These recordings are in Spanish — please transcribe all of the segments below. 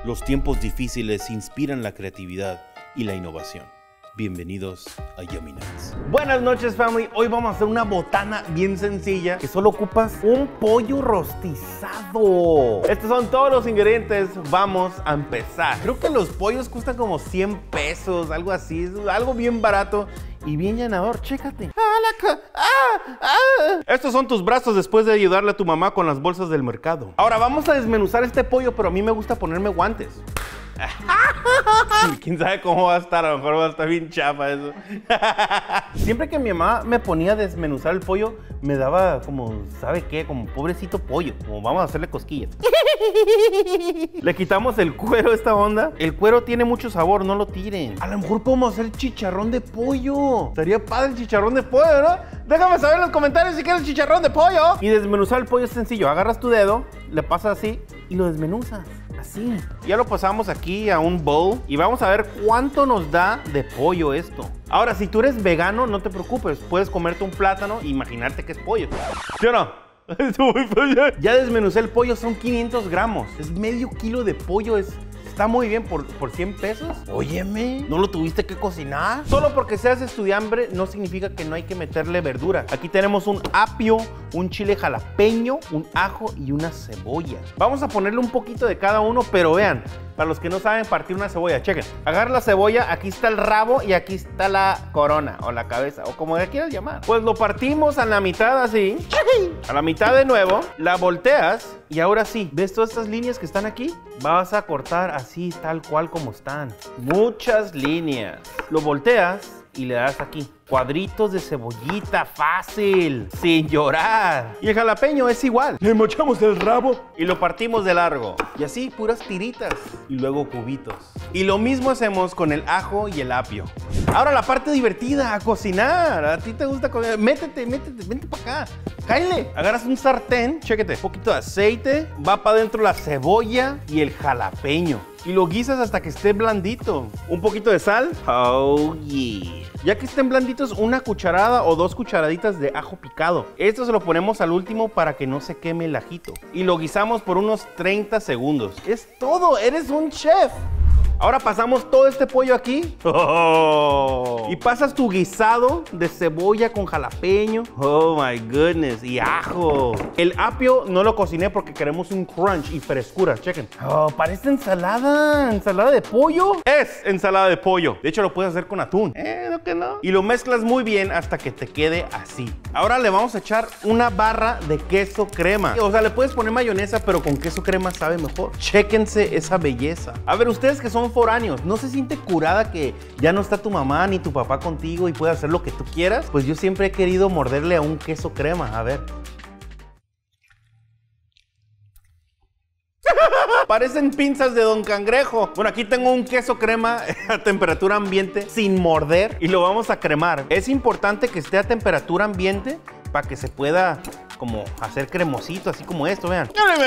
Los tiempos difíciles inspiran la creatividad y la innovación. Bienvenidos a Yummy Nights. Buenas noches, family. Hoy vamos a hacer una botana bien sencilla que solo ocupas un pollo rostizado. Estos son todos los ingredientes. Vamos a empezar. Creo que los pollos cuestan como 100 pesos, algo así. Es algo bien barato y bien llenador. Chécate. Estos son tus brazos después de ayudarle a tu mamá con las bolsas del mercado. Ahora vamos a desmenuzar este pollo, pero a mí me gusta ponerme guantes. Quién sabe cómo va a estar, a lo mejor va a estar bien chafa eso. Siempre que mi mamá me ponía a desmenuzar el pollo, me daba como, ¿sabe qué? Como pobrecito pollo, como vamos a hacerle cosquillas. Le quitamos el cuero a esta onda. El cuero tiene mucho sabor, no lo tiren. A lo mejor podemos hacer chicharrón de pollo. Estaría padre el chicharrón de pollo, ¿no? Déjame saber en los comentarios si quieres chicharrón de pollo. Y desmenuzar el pollo es sencillo. Agarras tu dedo, le pasas así y lo desmenuzas. Así. Ya lo pasamos aquí a un bowl y vamos a ver cuánto nos da de pollo esto. Ahora, si tú eres vegano, no te preocupes. Puedes comerte un plátano e imaginarte que es pollo. ¿Sí o no? Ya desmenucé el pollo, son 500 gramos. Es medio kilo de pollo, está muy bien por 100 pesos. Óyeme, ¿no lo tuviste que cocinar? Solo porque seas estudiante no significa que no hay que meterle verdura. Aquí tenemos un apio, un chile jalapeño, un ajo y una cebolla. Vamos a ponerle un poquito de cada uno, pero vean, para los que no saben partir una cebolla, chequen. Agarra la cebolla, aquí está el rabo y aquí está la corona o la cabeza o como le quieras llamar. Pues lo partimos a la mitad así, a la mitad de nuevo, la volteas y ahora sí, ¿ves todas estas líneas que están aquí? Vas a cortar así, tal cual como están. Muchas líneas. Lo volteas y le das aquí. Cuadritos de cebollita, fácil, sin llorar. Y el jalapeño es igual. Le mochamos el rabo y lo partimos de largo. Y así, puras tiritas. Y luego cubitos. Y lo mismo hacemos con el ajo y el apio. Ahora la parte divertida, a cocinar. A ti te gusta cocinar. Métete, vente para acá. Cáele. Agarras un sartén, chéquete. Un poquito de aceite. Va para adentro la cebolla y el jalapeño. Y lo guisas hasta que esté blandito. Un poquito de sal. Oh, yeah. Ya que estén blanditos, una cucharada o 2 cucharaditas de ajo picado. Esto se lo ponemos al último para que no se queme el ajito. Y lo guisamos por unos 30 segundos. Es todo, eres un chef. Ahora pasamos todo este pollo aquí. Oh. Y pasas tu guisado de cebolla con jalapeño. Oh my goodness. Y ajo. El apio no lo cociné porque queremos un crunch y frescura. Chequen. Oh, parece ensalada. ¿Ensalada de pollo? Es ensalada de pollo. De hecho, lo puedes hacer con atún. No que no. Y lo mezclas muy bien hasta que te quede así. Ahora le vamos a echar una barra de queso crema. O sea, le puedes poner mayonesa, pero con queso crema sabe mejor. Chéquense esa belleza. A ver, ustedes que son foráneos, ¿no se siente curada que ya no está tu mamá ni tu papá contigo y puedes hacer lo que tú quieras? Pues yo siempre he querido morderle a un queso crema. A ver. Parecen pinzas de Don Cangrejo. Bueno, aquí tengo un queso crema a temperatura ambiente sin morder y lo vamos a cremar. Es importante que esté a temperatura ambiente para que se pueda como hacer cremosito, así como esto, vean.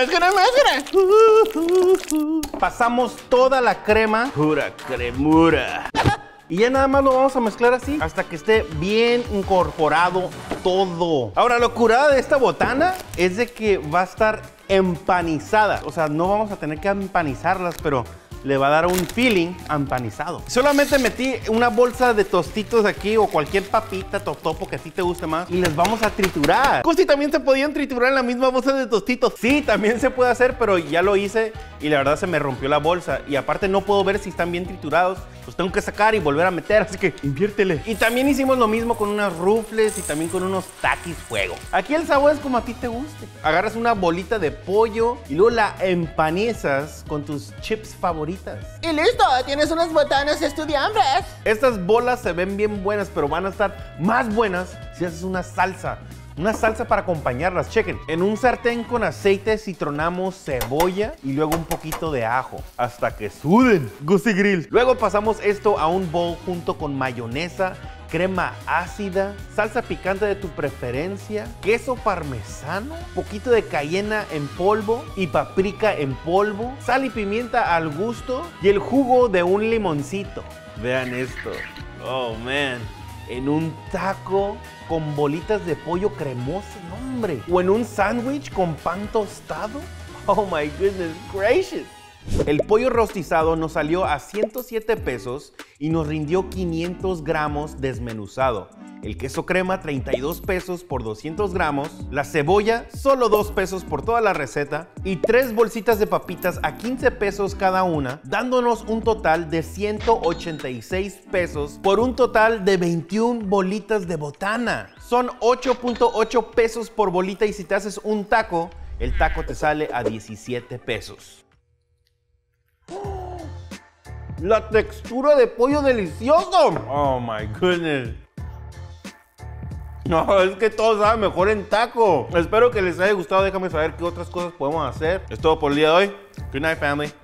Pasamos toda la crema, pura cremura. Y ya nada más lo vamos a mezclar así hasta que esté bien incorporado todo. Ahora, lo curada de esta botana es de que va a estar empanizada. O sea, no vamos a tener que empanizarlas, pero le va a dar un feeling empanizado. Solamente metí una bolsa de tostitos aquí o cualquier papita, totopo que a ti te guste más y les vamos a triturar. Justo, también se podían triturar en la misma bolsa de tostitos. Sí, también se puede hacer, pero ya lo hice y la verdad se me rompió la bolsa. Y aparte no puedo ver si están bien triturados. Los tengo que sacar y volver a meter, así que inviértele. Y también hicimos lo mismo con unas rufles y también con unos taquis fuego. Aquí el sabor es como a ti te guste. Agarras una bolita de pollo y luego la empanizas con tus chips favoritos. Y listo, tienes unas botanas estudiantes. Estas bolas se ven bien buenas, pero van a estar más buenas si haces una salsa. Una salsa para acompañarlas, chequen. En un sartén con aceite citronamos cebolla y luego un poquito de ajo hasta que suden. Goosey Grill. Luego pasamos esto a un bowl junto con mayonesa, crema ácida, salsa picante de tu preferencia, queso parmesano, poquito de cayena en polvo y paprika en polvo, sal y pimienta al gusto y el jugo de un limoncito. Vean esto. Oh, man. En un taco con bolitas de pollo cremoso, no, hombre. O en un sándwich con pan tostado. Oh my goodness gracious. El pollo rostizado nos salió a 107 pesos y nos rindió 500 gramos desmenuzado. El queso crema, 32 pesos por 200 gramos. La cebolla, solo 2 pesos por toda la receta. Y 3 bolsitas de papitas a 15 pesos cada una, dándonos un total de 186 pesos por un total de 21 bolitas de botana. Son 8.8 pesos por bolita y si te haces un taco, el taco te sale a 17 pesos. La textura de pollo delicioso. Oh my goodness. No, es que todo sabe mejor en taco. Espero que les haya gustado. Déjame saber qué otras cosas podemos hacer. Es todo por el día de hoy. Good night, family.